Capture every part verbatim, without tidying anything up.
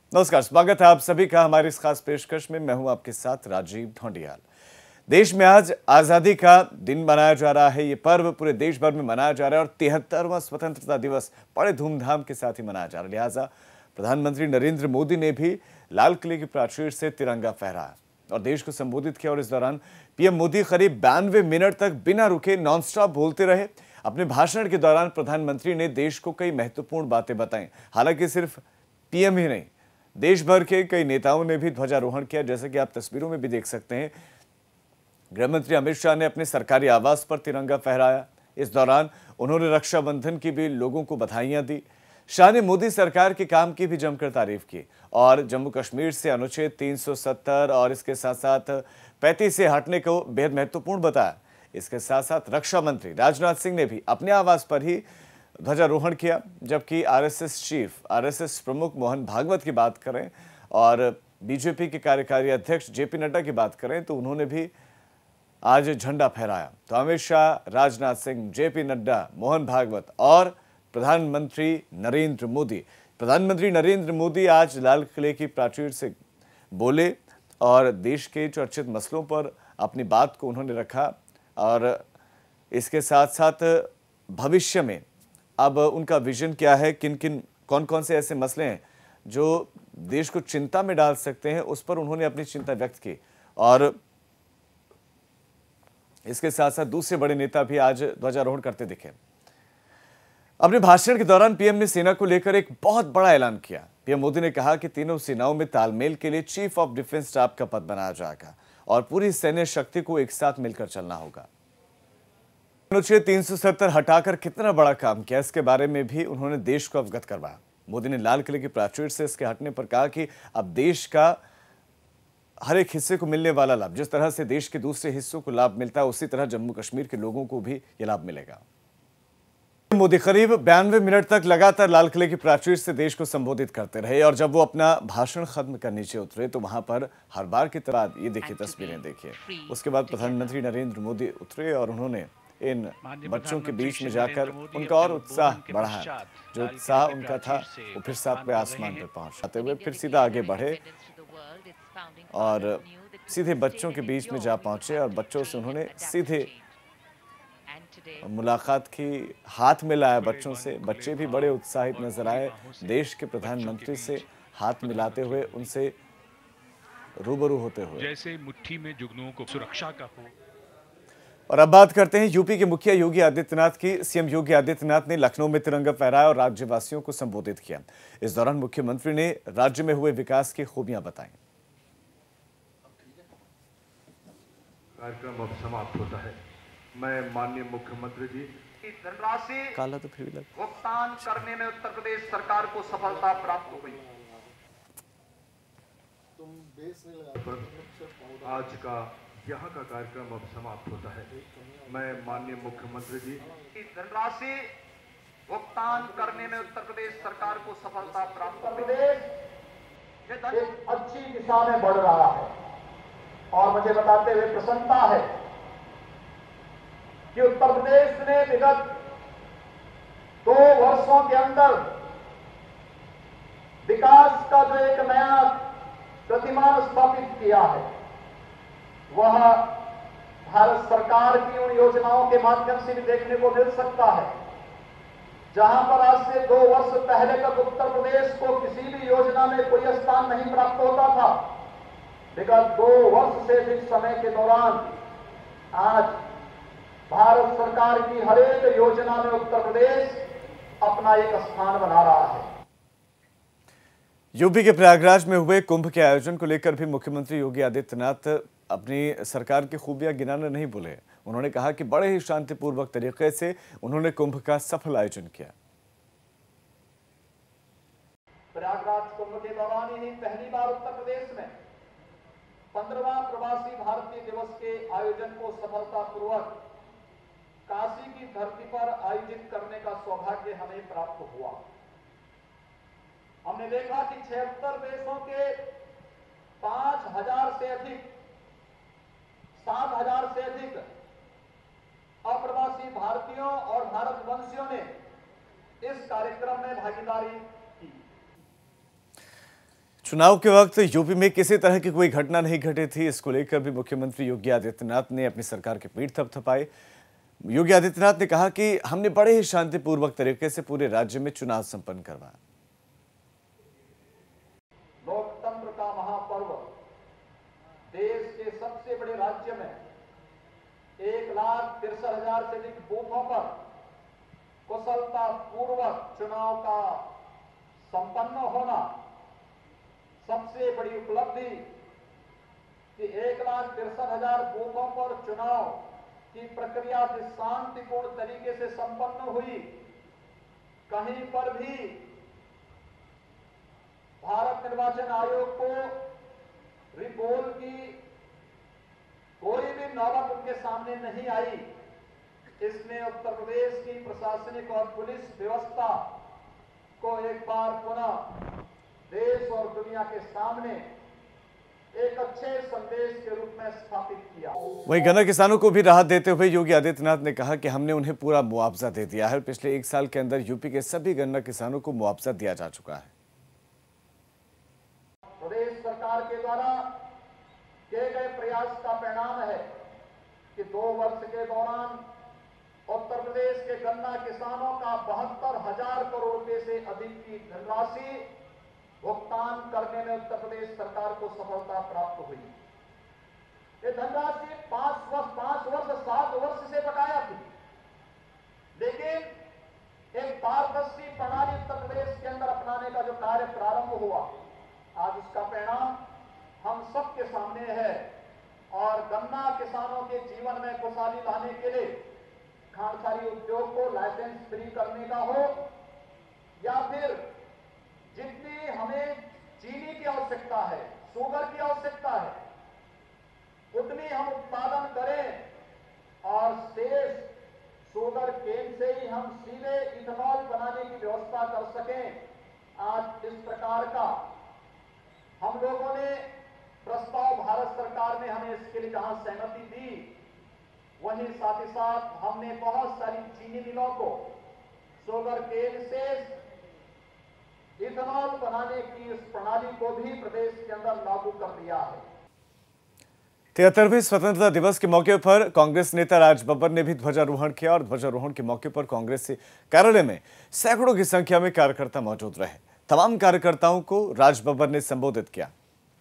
नमस्कार, स्वागत है आप सभी का हमारी इस खास पेशकश में। मैं हूं आपके साथ राजीव ढोंडियाल। देश में आज आजादी का दिन मनाया जा रहा है। ये पर्व पूरे देश भर में मनाया जा रहा है और तिहत्तरवां स्वतंत्रता दिवस बड़े धूमधाम के साथ ही मनाया जा रहा है। लिहाजा प्रधानमंत्री नरेंद्र मोदी ने भी लाल किले की प्राचीर से तिरंगा फहराया और देश को संबोधित किया। और इस दौरान पीएम मोदी करीब बानवे मिनट तक बिना रुके नॉनस्टॉप बोलते रहे। अपने भाषण के दौरान प्रधानमंत्री ने देश को कई महत्वपूर्ण बातें बताई। हालांकि सिर्फ पीएम ही नहीं, देश भर के कई नेताओं ने भी ध्वजारोहण किया, जैसे कि आप तस्वीरों में भी देख सकते हैं। गृहमंत्री अमित शाह ने अपने सरकारी आवास पर तिरंगा फहराया। इस दौरान उन्होंने रक्षाबंधन की भी लोगों को बधाइयां दी। शाह ने मोदी सरकार के काम की भी जमकर तारीफ की और जम्मू कश्मीर से अनुच्छेद तीन सौ सत्तर और इसके साथ साथ पैंतीस से हटने को बेहद महत्वपूर्ण बताया। इसके साथ साथ रक्षा मंत्री राजनाथ सिंह ने भी अपने आवास पर ही ध्वजारोहण किया। जबकि आरएसएस चीफ, आरएसएस प्रमुख मोहन भागवत की बात करें और बीजेपी के कार्यकारी अध्यक्ष जेपी नड्डा की बात करें तो उन्होंने भी आज झंडा फहराया। तो अमित शाह, राजनाथ सिंह, जेपी नड्डा, मोहन भागवत और प्रधानमंत्री नरेंद्र मोदी प्रधानमंत्री नरेंद्र मोदी आज लाल किले की प्राचीर से बोले और देश के चर्चित मसलों पर अपनी बात को उन्होंने रखा। और इसके साथ साथ भविष्य में अब उनका विजन क्या है, किन किन कौन कौन से ऐसे मसले हैं जो देश को चिंता में डाल सकते हैं, उस पर उन्होंने अपनी चिंता व्यक्त की। और इसके साथ साथ दूसरे बड़े नेता भी आज ध्वजारोहण करते दिखे। अपने भाषण के दौरान पीएम ने सेना को लेकर एक बहुत बड़ा ऐलान किया। पीएम मोदी ने कहा कि तीनों सेनाओं में तालमेल के लिए चीफ ऑफ डिफेंस स्टाफ का पद बनाया जाएगा और पूरी सैन्य शक्ति को एक साथ मिलकर चलना होगा। अनुच्छेद तीन सौ सत्तर हटाकर कितना बड़ा काम किया, इसके बारे में भी उन्होंने देश को अवगत करवाया। मोदी ने लाल किले की प्राचीर से इसके हटने पर कहा कि अब देश का हर एक हिस्से को मिलने वाला लाभ, जिस तरह से देश के दूसरे हिस्सों को लाभ मिलता है, उसी तरह जम्मू कश्मीर के लोगों को भी यह लाभ मिलेगा। मोदी करीब बानवे मिनट तक लगातार लाल किले की प्राचीर से देश को संबोधित करते रहे और जब वो अपना भाषण खत्म कर नीचे उतरे तो वहां पर हर बार की तरह ये देखिए तस्वीरें देखिए। उसके बाद प्रधानमंत्री नरेंद्र मोदी उतरे और उन्होंने इन बच्चों के बीच में जाकर उनका और उत्साह बढ़ाया। जो उत्साह उनका था वो फिर सातवें आसमान पर पहुंचते हुए फिर सीधा आगे बढ़े और सीधे बच्चों के बीच में जा पहुंचे और बच्चों से उन्होंने सीधे मुलाकात की, हाथ मिलाया बच्चों से। बच्चे भी बड़े उत्साहित नजर आए, देश के प्रधानमंत्री से हाथ मिलाते हुए, उनसे रूबरू होते हुए, जैसे मुट्ठी में जुगनुओं को सुरक्षा का हो। और अब बात करते हैं यूपी के मुखिया योगी आदित्यनाथ की। सीएम योगी आदित्यनाथ ने लखनऊ में तिरंगा फहराया और राज्यवासियों को संबोधित किया। इस दौरान मुख्यमंत्री ने राज्य में हुए विकास की खूबियां बताई। कार्यक्रम अब समाप्त होता है। मैं माननीय मुख्यमंत्री जी की धनराशि काला तो फिर भी लग भुगतान करने में उत्तर प्रदेश सरकार को सफलता प्राप्त हो गई। आज का यहाँ का कार्यक्रम अब समाप्त होता है। मैं माननीय मुख्यमंत्री जी की धनराशि भुगतान करने में उत्तर प्रदेश सरकार को सफलता प्राप्त हो गई। एक अच्छी दिशा में बढ़ रहा है और मुझे बताते हुए प्रसन्नता है कि उत्तर प्रदेश ने विगत दो वर्षों के अंदर विकास का जो एक नया प्रतिमान स्थापित किया है, वह भारत सरकार की उन योजनाओं के माध्यम से भी देखने को मिल सकता है। जहां पर आज से दो वर्ष पहले तक उत्तर प्रदेश को किसी भी योजना में कोई स्थान नहीं प्राप्त होता था, विगत दो वर्ष से अधिक समय के दौरान आज भारत सरकार की हर एक योजना में उत्तर प्रदेश अपना एक स्थान बना रहा है। यूपी के प्रयागराज में हुए कुंभ के आयोजन को लेकर भी मुख्यमंत्री योगी आदित्यनाथ अपनी सरकार की खूबियां गिनाने नहीं भूले। उन्होंने कहा कि बड़े ही शांतिपूर्वक तरीके से उन्होंने कुंभ का सफल आयोजन किया। प्रयागराज कुंभ के दौरान ही पहली बार उत्तर प्रदेश में पंद्रहवां प्रवासी भारतीय दिवस के आयोजन को सफलतापूर्वक काशी की धरती पर आयोजित करने का सौभाग्य हमें प्राप्त हुआ। हमने देखा कि छिहत्तर देशों के पांच हजार से अधिक सात हजार से अधिक अप्रवासी भारतीयों और भारतवंशियों ने इस कार्यक्रम में भागीदारी की। चुनाव के वक्त यूपी में किसी तरह की कोई घटना नहीं घटी थी। इसको लेकर भी मुख्यमंत्री योगी आदित्यनाथ ने अपनी सरकार के पीठ थपथपाए। योगी आदित्यनाथ ने कहा कि हमने बड़े ही शांतिपूर्वक तरीके से पूरे राज्य में चुनाव संपन्न करवाया। लोकतंत्र का महापर्व देश के सबसे बड़े राज्य में एक लाख तिरसठ हजार से अधिक बूथों पर कुशलता पूर्वक चुनाव का संपन्न होना सबसे बड़ी उपलब्धि कि एक लाख तिरसठ हजार बूथों पर चुनाव की प्रक्रिया शांतिपूर्ण तरीके से संपन्न हुई। कहीं पर भी भारत निर्वाचन आयोग को रिपोल की कोई भी नौबत उनके सामने नहीं आई। इसने उत्तर प्रदेश की प्रशासनिक और पुलिस व्यवस्था को एक बार पुनः देश और दुनिया के सामने एक अच्छे संदेश के रूप में स्थापित किया। वहीं गन्ना किसानों को भी राहत देते हुए योगी आदित्यनाथ ने कहा कि हमने उन्हें पूरा मुआवजा दे दिया है। पिछले एक साल के अंदर यूपी के सभी गन्ना किसानों को मुआवजा दिया जा चुका है। प्रदेश सरकार के द्वारा किए गए प्रयास का परिणाम है कि दो वर्ष के दौरान उत्तर प्रदेश के गन्ना किसानों का बहत्तर हजार करोड़ रुपए से अधिक की धनराशि भुगतान करने में उत्तर प्रदेश सरकार को सफलता प्राप्त हुई। ये धनराशि पांच वर्ष पांच वर्ष सात वर्ष से बकाया थी, लेकिन एक पारदर्शी प्रणाली उत्तर प्रदेश के अंदर अपनाने का जो कार्य प्रारंभ हुआ, आज उसका परिणाम हम सबके सामने है। और गन्ना किसानों के जीवन में खुशहाली लाने के लिए खांडसारी उद्योग को लाइसेंस फ्री करने का हो या फिर जितनी हमें चीनी की आवश्यकता है, शुगर की आवश्यकता है, उतनी हम उत्पादन करें और शेष शुगर केन से ही हम सीधे इथेनॉल बनाने की व्यवस्था कर सकें। आज इस प्रकार का हम लोगों ने प्रस्ताव भारत सरकार ने हमें इसके लिए जहां सहमति दी, वहीं साथ ही साथ हमने बहुत सारी चीनी मिलों को शुगर केन से इथेनॉल बनाने की इस प्रणाली को भी प्रदेश के अंदर लागू कर दिया है। तिहत्तरवें स्वतंत्रता दिवस के मौके पर कांग्रेस नेता राज बब्बर ने भी ध्वजारोहण किया और ध्वजारोहण के मौके पर कांग्रेस कार्यालय में सैकड़ों की संख्या में कार्यकर्ता मौजूद रहे। तमाम कार्यकर्ताओं को राज बब्बर ने संबोधित किया।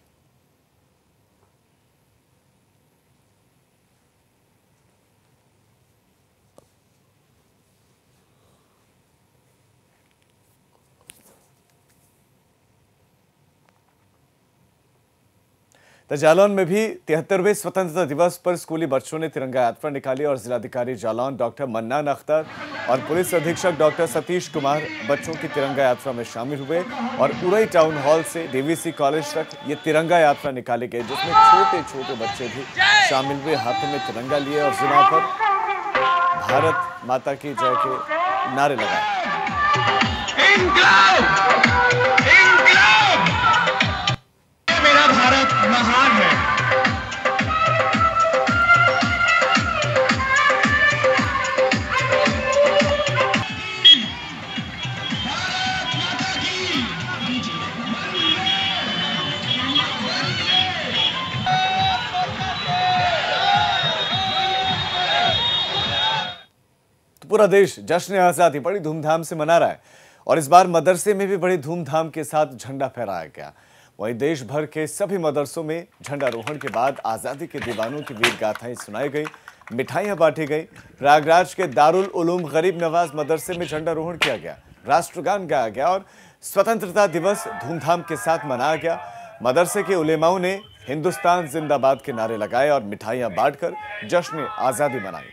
तो जालौन में भी तिहत्तरवें स्वतंत्रता दिवस पर स्कूली बच्चों ने तिरंगा यात्रा निकाली और जिलाधिकारी जालौन डॉक्टर मन्नान अख्तर और पुलिस अधीक्षक डॉक्टर सतीश कुमार बच्चों की तिरंगा यात्रा में शामिल हुए और उरई टाउन हॉल से डीवीसी कॉलेज तक ये तिरंगा यात्रा निकाली गई, जिसमें छोटे छोटे बच्चे भी शामिल हुए, हाथों में तिरंगा लिए और जिला पर भारत माता की जय के नारे लगाए। मेरा भारत महान है। तो पूरा देश जश्न आजादी बड़ी धूमधाम से मना रहा है और इस बार मदरसे में भी बड़ी धूमधाम के साथ झंडा फहराया गया। वहीं देश भर के सभी मदरसों में झंडारोहण के बाद आज़ादी के दीवानों की वीर गाथाएं सुनाई गई, मिठाइयां बांटी गई। प्रयागराज के दारुल उलूम गरीब नवाज मदरसे में झंडारोहण किया गया, राष्ट्रगान गाया गया और स्वतंत्रता दिवस धूमधाम के साथ मनाया गया। मदरसे के उलेमाओं ने हिंदुस्तान जिंदाबाद के नारे लगाए और मिठाइयां बांटकर जश्न आज़ादी मनाई।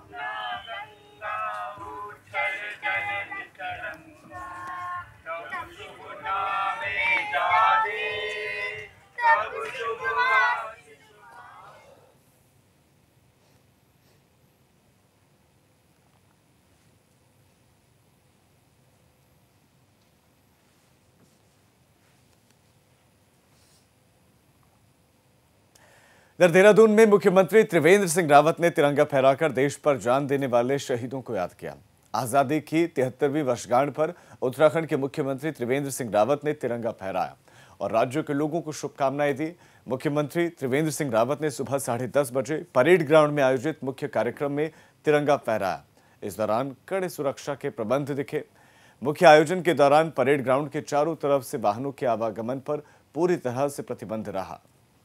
इधर देहरादून में मुख्यमंत्री त्रिवेंद्र सिंह रावत ने तिरंगा फहराकर देश पर जान देने वाले शहीदों को याद किया। आजादी की तिहत्तरवीं वर्षगांठ पर उत्तराखंड के मुख्यमंत्री त्रिवेंद्र सिंह रावत ने तिरंगा फहराया और राज्यों के लोगों को शुभकामनाएं दी। मुख्यमंत्री त्रिवेंद्र सिंह रावत ने सुबह साढ़े दस बजे परेड ग्राउंड में आयोजित मुख्य कार्यक्रम में तिरंगा फहराया। इस दौरान कड़े सुरक्षा के प्रबंध दिखे। मुख्य आयोजन के दौरान परेड ग्राउंड के चारों तरफ से वाहनों के आवागमन पर पूरी तरह से प्रतिबंध रहा।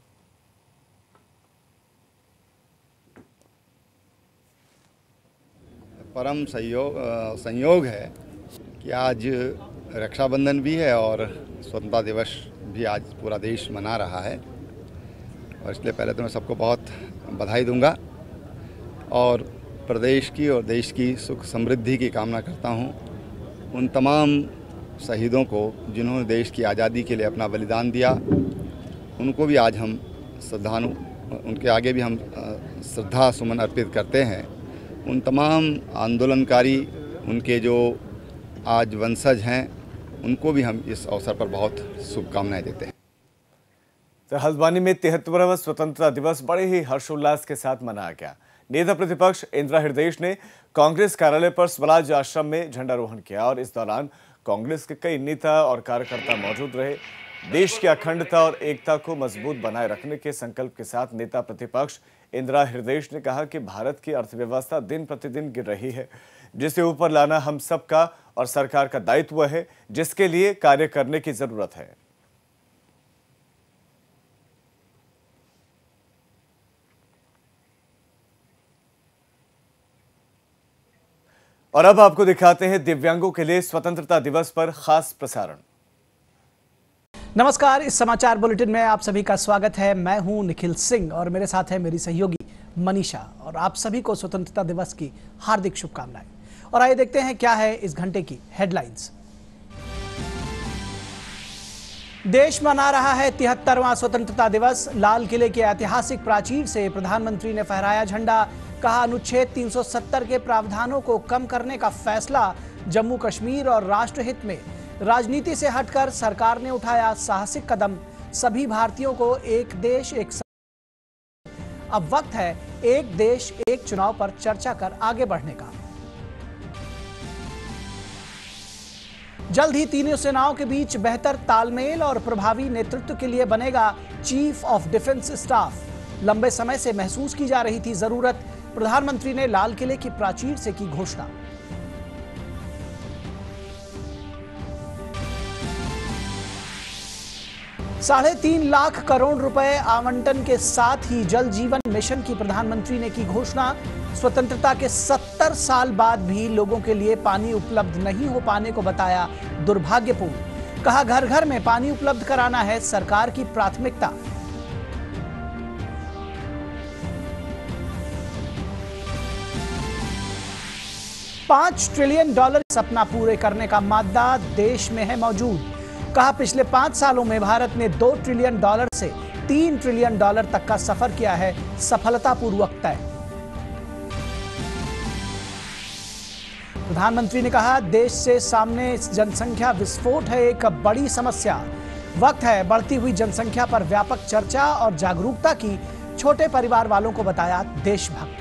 परम संयोग संयोग है कि आज रक्षाबंधन भी है और स्वतंत्रता दिवस भी आज पूरा देश मना रहा है, और इसलिए पहले तो मैं सबको बहुत बधाई दूंगा और प्रदेश की और देश की सुख समृद्धि की कामना करता हूं। उन तमाम शहीदों को जिन्होंने देश की आज़ादी के लिए अपना बलिदान दिया, उनको भी आज हम श्रद्धानु उनके आगे भी हम श्रद्धा सुमन अर्पित करते हैं। उन तमाम आंदोलनकारी, उनके जो आज वंशज हैं, उनको भी हम इस अवसर पर बहुत शुभकामनाएं देते हैं। तो हल्द्वानी में तिहत्तरवां स्वतंत्रता दिवस बड़े ही हर्षोल्लास के साथ मनाया गया। नेता प्रतिपक्ष इंदिरा हृदय ने कांग्रेस कार्यालय पर स्वराज आश्रम में झंडारोहण किया और इस दौरान कांग्रेस के कई नेता और कार्यकर्ता मौजूद रहे। देश की अखंडता और एकता को मजबूत बनाए रखने के संकल्प के साथ नेता प्रतिपक्ष इंदिरा हृदय ने कहा कि भारत की अर्थव्यवस्था दिन प्रतिदिन गिर रही है, जिसे ऊपर लाना हम सबका और सरकार का दायित्व है, जिसके लिए कार्य करने की जरूरत है। और अब आपको दिखाते हैं दिव्यांगों के लिए स्वतंत्रता दिवस पर खास प्रसारण। नमस्कार, इस समाचार बुलेटिन में आप सभी का स्वागत है। मैं हूं निखिल सिंह और मेरे साथ है मेरी सहयोगी मनीषा, और आप सभी को स्वतंत्रता दिवस की हार्दिक शुभकामनाएं। और आइए देखते हैं क्या है इस घंटे की हेडलाइंस। देश मना रहा है तिहत्तरवां स्वतंत्रता दिवस। लाल किले के ऐतिहासिक प्राचीर से प्रधानमंत्री ने फहराया झंडा। कहा, अनुच्छेद तीन सौ सत्तर के प्रावधानों को कम करने का फैसला जम्मू कश्मीर और राष्ट्रहित में। राजनीति से हटकर सरकार ने उठाया साहसिक कदम। सभी भारतीयों को एक देश एक अब वक्त है एक देश एक चुनाव पर चर्चा कर आगे बढ़ने का। जल्द ही तीनों सेनाओं के बीच बेहतर तालमेल और प्रभावी नेतृत्व के लिए बनेगा चीफ ऑफ डिफेंस स्टाफ। लंबे समय से महसूस की जा रही थी जरूरत। प्रधानमंत्री ने लाल किले की प्राचीर से की घोषणा। साढ़े तीन लाख करोड़ रुपए आवंटन के साथ ही जल जीवन मिशन की प्रधानमंत्री ने की घोषणा। स्वतंत्रता के सत्तर साल बाद भी लोगों के लिए पानी उपलब्ध नहीं हो पाने को बताया दुर्भाग्यपूर्ण। कहा, घर घर में पानी उपलब्ध कराना है सरकार की प्राथमिकता। पांच ट्रिलियन डॉलर सपना पूरे करने का मादा देश में है मौजूद। कहा, पिछले पांच सालों में भारत ने दो ट्रिलियन डॉलर से तीन ट्रिलियन डॉलर तक का सफर किया है सफलतापूर्वक तय। प्रधानमंत्री ने कहा, देश से सामने जनसंख्या विस्फोट है एक बड़ी समस्या। वक्त है बढ़ती हुई जनसंख्या पर व्यापक चर्चा और जागरूकता की। छोटे परिवार वालों को बताया देशभक्त।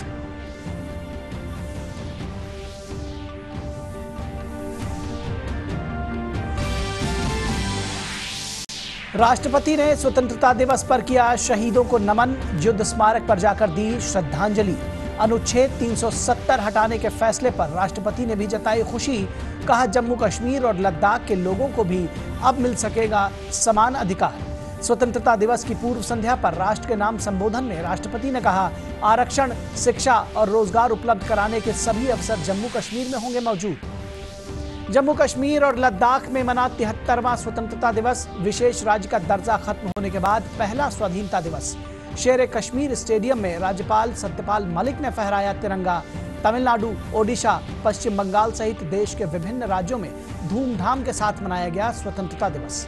राष्ट्रपति ने स्वतंत्रता दिवस पर किया शहीदों को नमन। युद्ध स्मारक पर जाकर दी श्रद्धांजलि। अनुच्छेद तीन सौ सत्तर हटाने के फैसले पर राष्ट्रपति ने भी जताई खुशी। कहा, जम्मू कश्मीर और लद्दाख के लोगों को भी अब मिल सकेगा समान अधिकार। स्वतंत्रता दिवस की पूर्व संध्या पर राष्ट्र के नाम संबोधन में राष्ट्रपति ने कहा, आरक्षण, शिक्षा और रोजगार उपलब्ध कराने के सभी अवसर जम्मू कश्मीर में होंगे मौजूद। जम्मू कश्मीर और लद्दाख में मना तिहत्तरवां स्वतंत्रता दिवस। विशेष राज्य का दर्जा खत्म होने के बाद पहला स्वाधीनता दिवस। शेर कश्मीर स्टेडियम में राज्यपाल सत्यपाल मलिक ने फहराया तिरंगा। तमिलनाडु, ओडिशा, पश्चिम बंगाल सहित देश के विभिन्न राज्यों में धूमधाम के साथ मनाया गया स्वतंत्रता दिवस।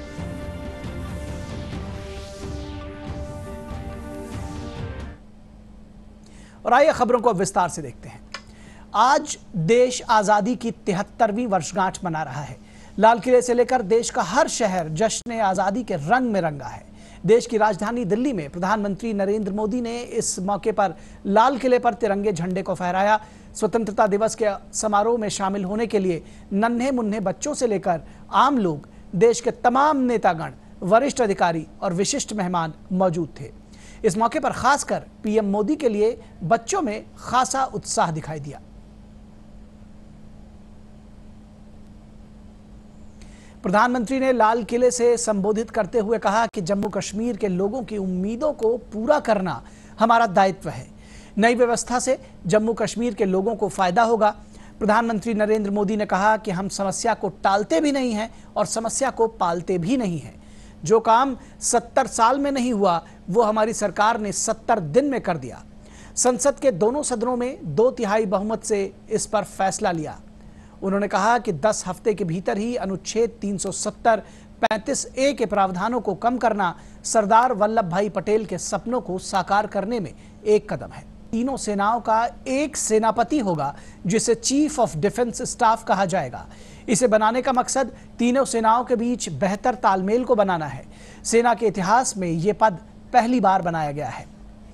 और आइए खबरों को विस्तार से देखते हैं। आज देश आजादी की तिहत्तरवीं वर्षगांठ मना रहा है। लाल किले से लेकर देश का हर शहर जश्न आजादी के रंग में रंगा है। देश की राजधानी दिल्ली में प्रधानमंत्री नरेंद्र मोदी ने इस मौके पर लाल किले पर तिरंगे झंडे को फहराया। स्वतंत्रता दिवस के समारोह में शामिल होने के लिए नन्हे मुन्ने बच्चों से लेकर आम लोग, देश के तमाम नेतागण वरिष्ठ अधिकारी और विशिष्ट मेहमान मौजूद थे। इस मौके पर खासकर पीएम मोदी के लिए बच्चों में खासा उत्साह दिखाई दिया। प्रधानमंत्री ने लाल किले से संबोधित करते हुए कहा कि जम्मू कश्मीर के लोगों की उम्मीदों को पूरा करना हमारा दायित्व है। नई व्यवस्था से जम्मू कश्मीर के लोगों को फायदा होगा। प्रधानमंत्री नरेंद्र मोदी ने कहा कि हम समस्या को टालते भी नहीं हैं और समस्या को पालते भी नहीं हैं। जो काम सत्तर साल में नहीं हुआ वो हमारी सरकार ने सत्तर दिन में कर दिया। संसद के दोनों सदनों में दो तिहाई बहुमत से इस पर फैसला लिया। उन्होंने कहा कि दस हफ्ते के भीतर ही अनुच्छेद तीन सौ सत्तर पैंतीस ए के प्रावधानों को कम करना सरदार वल्लभ भाई पटेल के सपनों को साकार करने में एक कदम है। तीनों सेनाओं का एक सेनापति होगा जिसे चीफ ऑफ डिफेंस स्टाफ कहा जाएगा। इसे बनाने का मकसद तीनों सेनाओं के बीच बेहतर तालमेल को बनाना है। सेना के इतिहास में यह पद पहली बार बनाया गया है।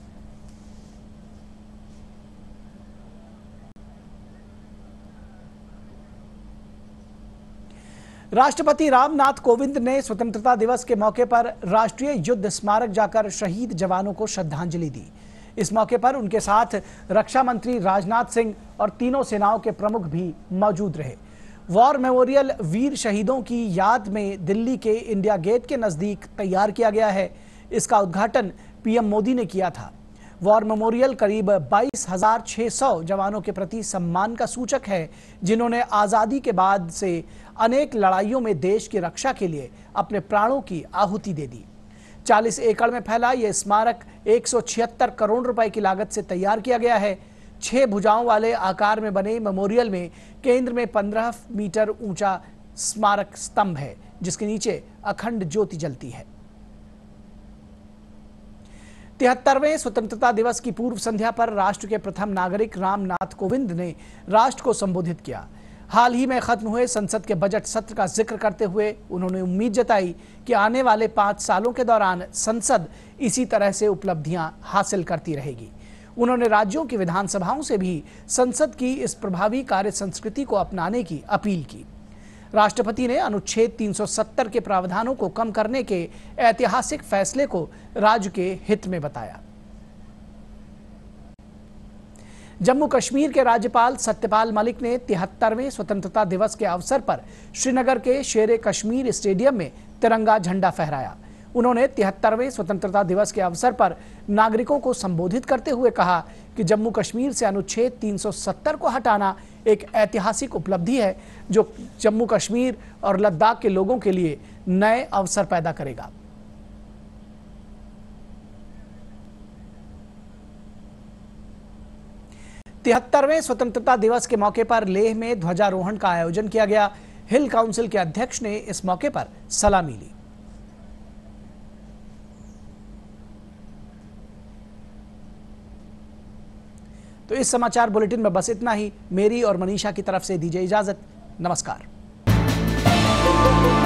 राष्ट्रपति रामनाथ कोविंद ने स्वतंत्रता दिवस के मौके पर राष्ट्रीय युद्ध स्मारक जाकर शहीद जवानों को श्रद्धांजलि दी। इस मौके पर उनके साथ रक्षा मंत्री राजनाथ सिंह और तीनों सेनाओं के प्रमुख भी मौजूद रहे। वॉर मेमोरियल वीर शहीदों की याद में दिल्ली के इंडिया गेट के नजदीक तैयार किया गया है। इसका उद्घाटन पीएम मोदी ने किया था। वॉर मेमोरियल करीब बाईस हजार छह सौ जवानों के प्रति सम्मान का सूचक है, जिन्होंने आज़ादी के बाद से अनेक लड़ाइयों में देश की रक्षा के लिए अपने प्राणों की आहुति दे दी। चालीस एकड़ में फैला यह स्मारक एक सौ छिहत्तर करोड़ रुपए की लागत से तैयार किया गया है। छह भुजाओं वाले आकार में बने मेमोरियल में केंद्र में पंद्रह मीटर ऊंचा स्मारक स्तंभ है, जिसके नीचे अखंड ज्योति जलती है। तिहत्तरवें स्वतंत्रता दिवस की पूर्व संध्या पर राष्ट्र के प्रथम नागरिक रामनाथ कोविंद ने राष्ट्र को संबोधित किया। हाल ही में खत्म हुए संसद के बजट सत्र का जिक्र करते हुए उन्होंने उम्मीद जताई कि आने वाले पांच सालों के दौरान संसद इसी तरह से उपलब्धियां हासिल करती रहेगी। उन्होंने राज्यों की विधानसभाओं से भी संसद की इस प्रभावी कार्य संस्कृति को अपनाने की अपील की। राष्ट्रपति ने अनुच्छेद तीन सौ सत्तर के प्रावधानों को कम करने के ऐतिहासिक फैसले को राज्य के हित में बताया। जम्मू कश्मीर के राज्यपाल सत्यपाल मलिक ने तिहत्तरवें स्वतंत्रता दिवस के अवसर पर श्रीनगर के शेरे कश्मीर स्टेडियम में तिरंगा झंडा फहराया। उन्होंने तिहत्तरवें स्वतंत्रता दिवस के अवसर पर नागरिकों को संबोधित करते हुए कहा कि जम्मू कश्मीर से अनुच्छेद तीन सौ सत्तर को हटाना एक ऐतिहासिक उपलब्धि है, जो जम्मू कश्मीर और लद्दाख के लोगों के लिए नए अवसर पैदा करेगा। तिहत्तरवें स्वतंत्रता दिवस के मौके पर लेह में ध्वजारोहण का आयोजन किया गया। हिल काउंसिल के अध्यक्ष ने इस मौके पर सलामी ली। तो इस समाचार बुलेटिन में बस इतना ही। मेरी और मनीषा की तरफ से दीजिए इजाजत। नमस्कार।